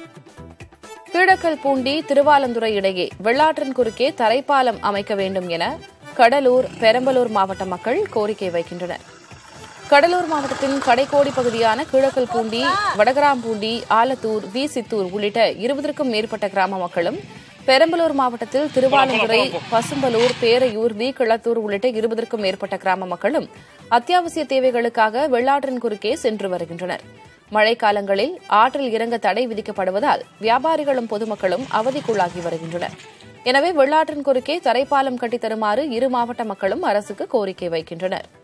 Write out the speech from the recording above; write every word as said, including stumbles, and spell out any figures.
கீழக்கல்பூண்டி திருவாலந்துறை இடையே வெள்ளாற்றின் குறுக்கே தரைப்பாலம் அமைக்க வேண்டும் என கடலூர், பெரம்பலூர் மாவட்ட மக்கள் கோரிக்கை வைக்கின்றனர். கடலூர் மாவட்டத்தின் கடைக்கோடி பகுதியான கீழக்கல்பூண்டி, வடகராம்பூண்டி, ஆலத்தூர், வி சித்தூர் உள்ளிட்ட இருபதற்கும் மேற்பட்ட கிராம மக்களும், பெரம்பலூர் மாவட்டத்தில் திருவாலந்துறை, பசும்பலூர், பேரையூர், வி கிளத்தூர் உள்ளிட்ட இருபதற்கும் மேற்பட்ட கிராம மக்களும் அத்தியாவசிய தேவைகளுக்காக வெள்ளாற்றின் குறுக்கே சென்று வருகின்றனர். மழைக்காலங்களில் ஆற்றில் இறங்க தடை விதிக்கப்படுவதால் வியாபாரிகளும் பொதுமக்களும் அவதிக்குள்ளாகி வருகின்றனர். எனவே வெள்ளாற்றின் குறுக்கே தரைப்பாலம் கட்டித் தருமாறு இரு மாவட்ட மக்களும் அரசுக்கு கோரிக்கை வைக்கின்றனர்.